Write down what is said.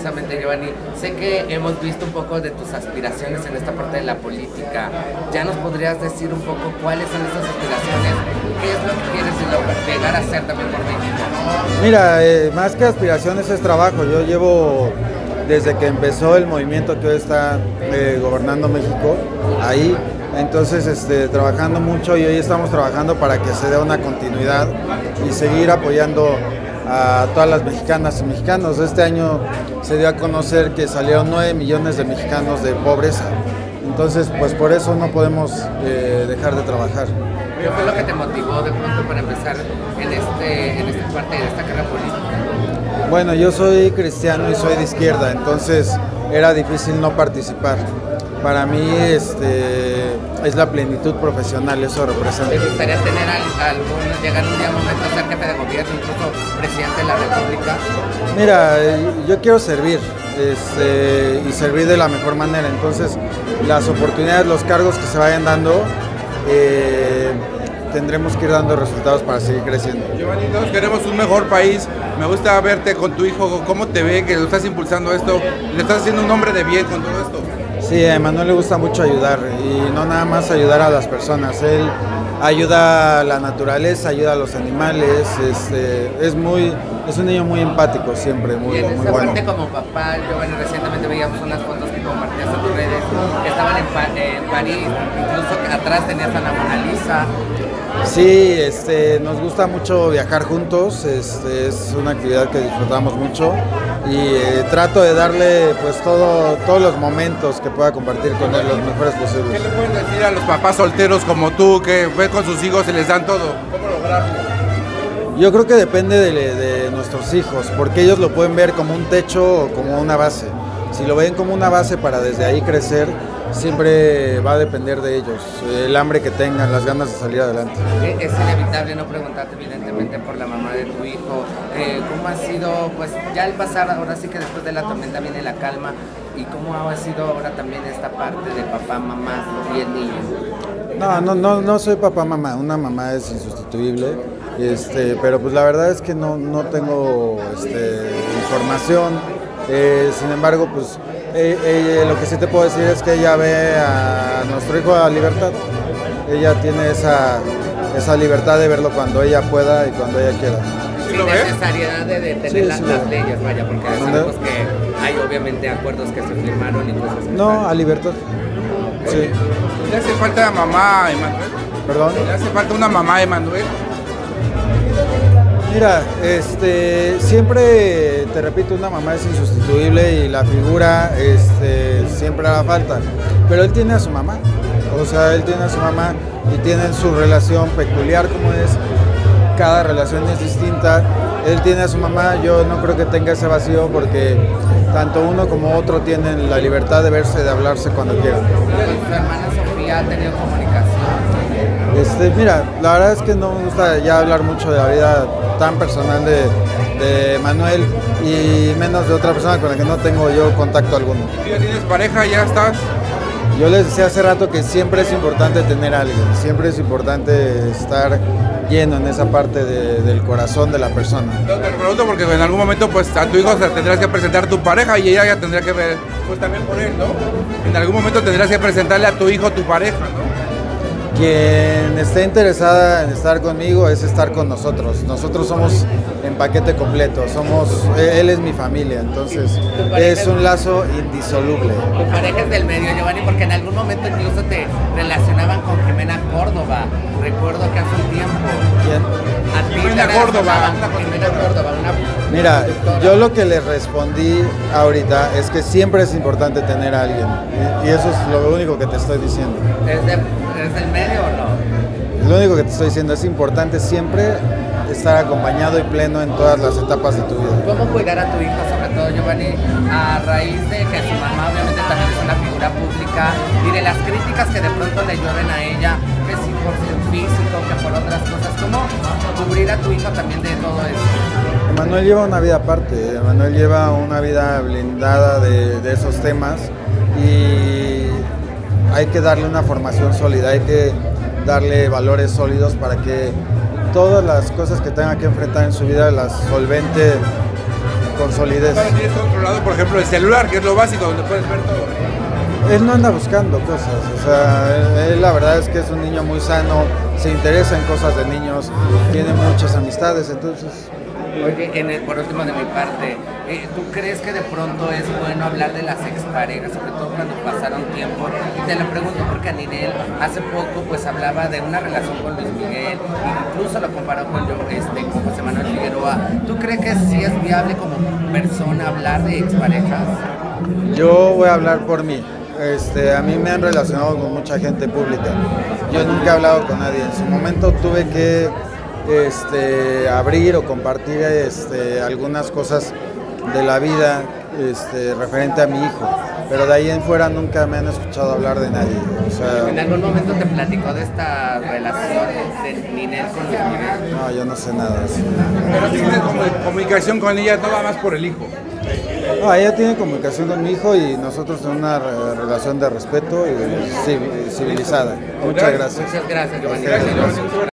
precisamente, Giovanni, sé que hemos visto un poco de tus aspiraciones en esta parte de la política. ¿Ya nos podrías decir un poco cuáles son esas aspiraciones? ¿Qué es lo que quieres llegar a hacer también por México? Mira, más que aspiraciones es trabajo. Yo llevo desde que empezó el movimiento que hoy está gobernando México, ahí. Entonces, trabajando mucho, y hoy estamos trabajando para que se dé una continuidad y seguir apoyando a todas las mexicanas y mexicanos. Este año se dio a conocer que salieron 9 millones de mexicanos de pobreza. Entonces, pues por eso no podemos dejar de trabajar. ¿Qué fue lo que te motivó de pronto para empezar en esta parte de esta carrera política? Bueno, yo soy cristiano y soy de izquierda, entonces era difícil no participar. Para mí es la plenitud profesional, eso representa. ¿Te gustaría tener llegar un día momento a ser jefe de gobierno, incluso presidente de la República? Mira, yo quiero servir y servir de la mejor manera, entonces las oportunidades, los cargos que se vayan dando, tendremos que ir dando resultados para seguir creciendo. Giovanni, todos queremos un mejor país. Me gusta verte con tu hijo, cómo te ve, que lo estás impulsando esto, le estás haciendo un hombre de bien con todo esto. Sí, a Emanuel le gusta mucho ayudar, y no nada más ayudar a las personas. Él ayuda a la naturaleza, ayuda a los animales, es un niño muy empático siempre, muy bueno. Y en esa parte como papá, Giovanni, recientemente veíamos unas fotos que compartías en tus redes, que estaban en París, incluso que atrás tenías a la Mona Lisa. Sí, nos gusta mucho viajar juntos, es una actividad que disfrutamos mucho, y trato de darle pues todos los momentos que pueda compartir con él, los mejores posibles. ¿Qué le pueden decir a los papás solteros como tú, que ven con sus hijos y les dan todo? ¿Cómo lograrlo? Yo creo que depende de nuestros hijos, porque ellos lo pueden ver como un techo o como una base. Si lo ven como una base para desde ahí crecer, siempre va a depender de ellos, el hambre que tengan, las ganas de salir adelante. Es inevitable no preguntarte evidentemente por la mamá de tu hijo, cómo ha sido, pues ya el pasar, ahora sí que después de la tormenta viene la calma, y cómo ha sido ahora también esta parte de papá, mamá y el niño. No soy papá, mamá, una mamá es insustituible, pero pues la verdad es que no tengo información. Sin embargo, pues lo que sí te puedo decir es que ella ve a nuestro hijo a libertad. Ella tiene esa libertad de verlo cuando ella pueda y cuando ella quiera. Sin necesidad de tener las leyes, vaya, porque sabemos que hay obviamente acuerdos que se firmaron y cosas así. No, a libertad. Sí. ¿Le hace falta mamá a Emanuel? ¿Perdón? ¿Le hace falta una mamá a Emanuel? Mira, siempre, te repito, una mamá es insustituible y la figura siempre hará falta, pero él tiene a su mamá, él tiene a su mamá y tienen su relación peculiar como es, cada relación es distinta, él tiene a su mamá, yo no creo que tenga ese vacío porque tanto uno como otro tienen la libertad de verse, de hablarse cuando quieran. ¿Tu hermana Sofía ha tenido comunicación? Mira, la verdad es que no me gusta ya hablar mucho de la vida tan personal de Manuel y menos de otra persona con la que no tengo yo contacto alguno. ¿Ya tienes pareja? ¿Ya estás? Yo les decía hace rato que siempre es importante tener a alguien, siempre es importante estar lleno en esa parte del corazón de la persona. Te pregunto porque en algún momento pues a tu hijo tendrás que presentar tu pareja y ella ya tendría que ver pues también por él, ¿no? En algún momento tendrás que presentarle a tu hijo tu pareja, ¿no? Quien esté interesada en estar conmigo es estar con nosotros. Nosotros somos en paquete completo, él es mi familia, entonces es un lazo indisoluble. Tu pareja es del medio, Giovanni, porque en algún momento incluso te relacionaban con Jimena Córdoba. Recuerdo que hace un tiempo. ¿Quién? A ti Jimena Córdoba. Jimena Córdoba, Mira, yo lo que le respondí ahorita es que siempre es importante tener a alguien y eso es lo único que te estoy diciendo. ¿Es del medio o no? Lo único que te estoy diciendo es importante siempre estar acompañado y pleno en todas las etapas de tu vida. ¿Cómo cuidar a tu hijo, sobre todo, Giovanni, a raíz de que su mamá obviamente también es una figura pública y de las críticas que de pronto le llueven a ella, que si por su físico, que por otras cosas? ¿Cómo cubrir a tu hijo también de todo eso? Emanuel lleva una vida aparte, Emanuel lleva una vida blindada de esos temas y hay que darle una formación sólida, hay que darle valores sólidos para que todas las cosas que tenga que enfrentar en su vida las solvente con solidez. Ahora tienes controlado, por ejemplo, el celular, que es lo básico, donde puedes ver todo. Él no anda buscando cosas, o sea, él la verdad es que es un niño muy sano, se interesa en cosas de niños, tiene muchas amistades, entonces... Oye, por último de mi parte, ¿tú crees que de pronto es bueno hablar de las exparejas, sobre todo cuando pasaron tiempo? Y te lo pregunto porque a Ninel hace poco pues hablaba de una relación con Luis Miguel, incluso lo comparó con José Manuel Figueroa. ¿Tú crees que sí es viable como persona hablar de exparejas? Yo voy a hablar por mí. A mí me han relacionado con mucha gente pública. Yo nunca he hablado con nadie. En su momento tuve que abrir o compartir algunas cosas de la vida referente a mi hijo, pero de ahí en fuera nunca me han escuchado hablar de nadie. O sea, ¿en algún momento te platicó de esta relación de Ninel con Luis Miguel? No, yo no sé nada de eso. Pero tienes comunicación con ella nada más por el hijo. No, ella tiene comunicación con mi hijo y nosotros tenemos una relación de respeto y civilizada. Muchas gracias. Muchas gracias, Giovanni. Gracias.